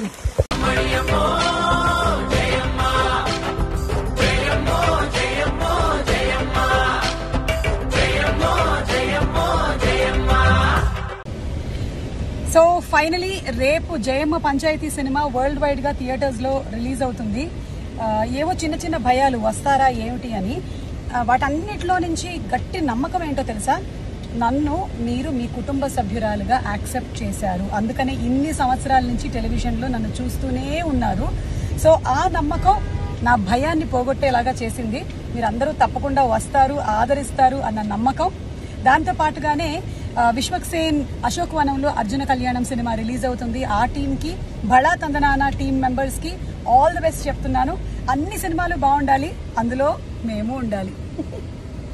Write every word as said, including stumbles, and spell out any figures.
So finally రేపు Jayamma Panchayathi cinema world wide గా theatres లో రిలీజ్ అవుతుంది. ఏవో చిన్న చిన్న భయాలు వస్తారా ఏమిటి అని, వాటన్నిటిలో నుంచి గట్టి నమ్మకం ఏంటో తెలుసా, నన్ను మీరు మీ కుటుంబ సభ్యురాలుగా యాక్సెప్ట్ చేశారు, అందుకనే ఇన్ని సంవత్సరాల నుంచి టెలివిజన్లో నన్ను చూస్తూనే ఉన్నారు. సో ఆ నమ్మకం నా భయాన్ని పోగొట్టేలాగా చేసింది. మీరందరూ తప్పకుండా వస్తారు, ఆదరిస్తారు అన్న నమ్మకం. దాంతో పాటుగానే విశ్వక్సేన్ అశోక్ వనంలో అర్జున కళ్యాణం సినిమా రిలీజ్ అవుతుంది. ఆ టీమ్ కి, బళా తందనానా టీమ్ మెంబర్స్ కి ఆల్ ది బెస్ట్ చెప్తున్నాను. అన్ని సినిమాలు బాగుండాలి, అందులో మేము ఉండాలి.